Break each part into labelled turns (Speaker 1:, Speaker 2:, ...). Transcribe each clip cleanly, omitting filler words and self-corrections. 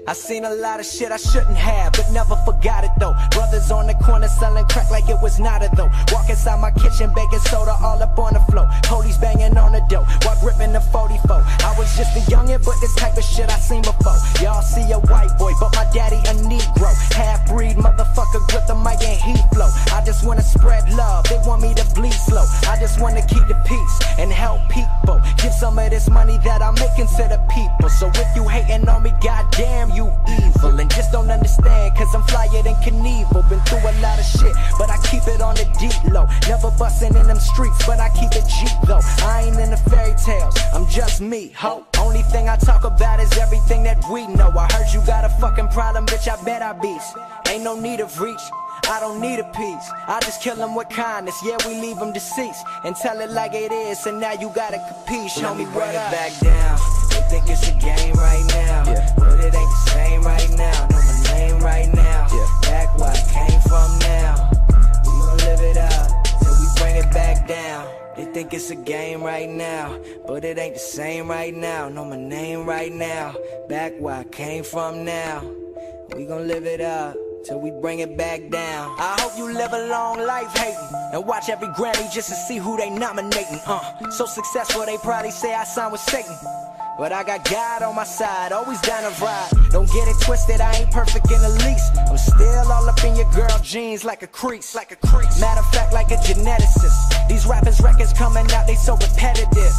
Speaker 1: I seen a lot of shit I shouldn't have, but never forgot it though. Brothers on the corner selling crack like it was not a though. Walk inside my kitchen, baking soda all up on the floor. Police banging on the door while gripping the 44. I was just a youngin', but this type of shit I seen before. Y'all see a white boy, but my daddy a Negro. Half-breed motherfucker, grip the mic and heat flow. I just wanna spread love, they want me to bleed slow. I just wanna keep the peace and help people. Give some of this money that I'm making to the people. So if you hating on me, goddamn you evil. And just don't understand, cause I'm flyer than Knievel. Been through a lot of shit, but I keep it on the deep low. Never bustin' in them streets, but I keep it G though. I ain't in the fairy tales, I'm just me, ho. Only thing I talk about is everything that we know. I heard you got a fucking problem, bitch, I bet I beast. Ain't no need of reach, I don't need a piece. I just kill them with kindness, yeah, we leave them deceased. And tell it like it is, and now you gotta capiche. Show me what up. Back down, they think it's a game right now, yeah. But it ain't the same right now. Know my name right now, yeah. Back where I came from now. We gon' live it up till we bring it back down. They think it's a game right now, but it ain't the same right now. Know my name right now, back where I came from now. We gon' live it up till we bring it back down. I hope you live a long life hating and watch every Grammy just to see who they nominating. So successful they probably say I signed with Satan, but I got God on my side, always down to ride. Don't get it twisted, I ain't perfect in the least. I'm still all up in your girl jeans like a crease. Matter of fact, like a geneticist. These rappers' records coming out, they so repetitive.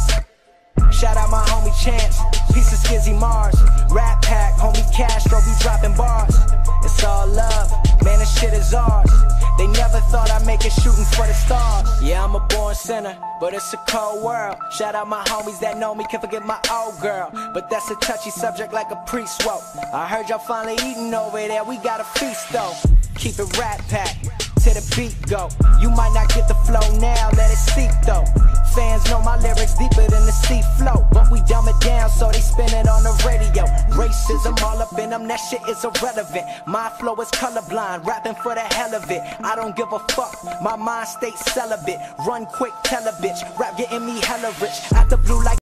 Speaker 1: Shout out my homie Chance, piece of Skizzy Mars. Rap Pack, homie Castro, we dropping bars. It's all love, man, this shit is ours. They never thought I'd make it shooting for the stars. Yeah, I'm a born sinner, but it's a cold world. Shout out my homies that know me, can't forget my old girl. But that's a touchy subject like a priest woke. I heard y'all finally eating over there, we got a feast though. Keep it Rat Pack, till the beat go. You might not get the flow now, let it seep though. Fans know my lyrics deeper than the sea flow, but we dumb it down so they spin it on the radio. Racism all up in them, that shit is irrelevant. My flow is colorblind, rapping for the hell of it. I don't give a fuck, my mind stays celibate. Run quick, tell a bitch, rap getting me hella rich. Out the blue like